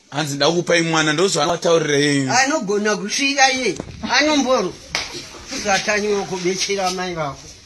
hanzi ndakupa imwana ndozvanotaurira yenyu anogona kusvika ye anomboro kuzatanywa kubetsera mai vako